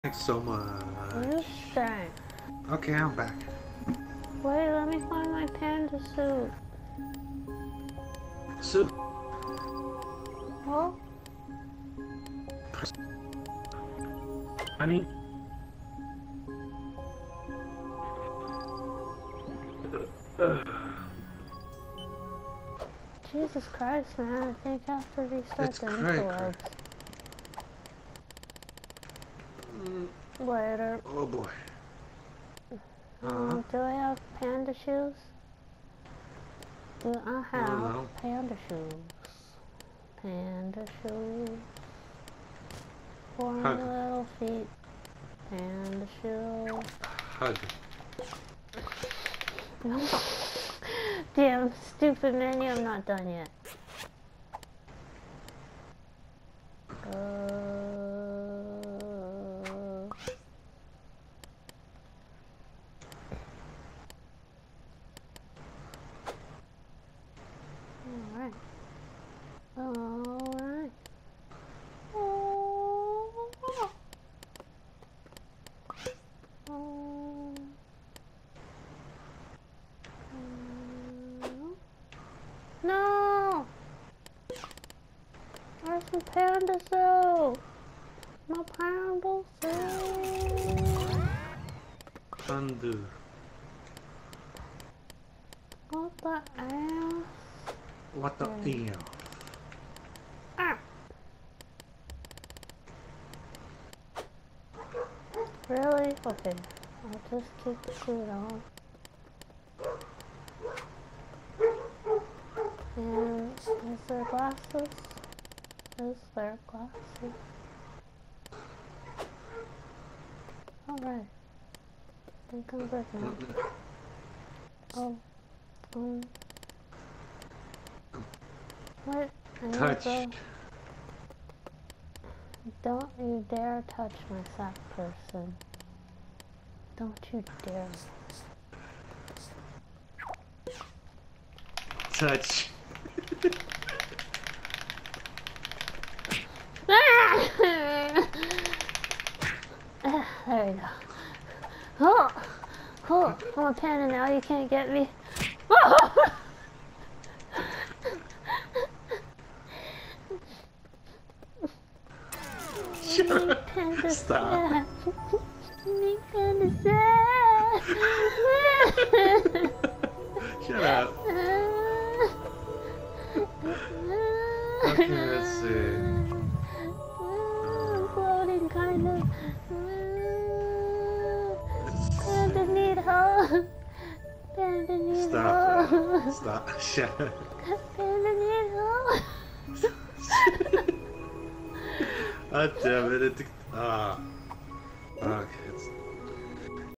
Thanks so much. You stink. Okay, I'm back. Wait, let me find my panda suit. Soup. Oh? Honey? Jesus Christ, man. I think I have to restart It's the cray-cray. interwebs. Later. Oh boy. Do I have panda shoes? Do I have No. panda shoes? Panda shoes. For my Hug. little feet. Panda shoes. Hug. Damn stupid menu, I'm not done yet. Alright. Alright. No! Where's my panda suit? My panda suit! Panda. What the ass? What the hell? Ah! Really? Okay. I'll just keep the suit on. And is there glasses? Is there glasses? Alright. I think I'm good now. Oh. What? Touch. Don't you dare touch my sack person. Don't you dare. Touch. There you go. Oh! Oh! I'm a panda now, you can't get me. Oh! Stop. Me panda sad. Shut up. Okay, let's see. I'm floating, kind of. Panda need help. Panda need Stop. help. Stop. Shut up. Panda need help. God damn it. Okay, it's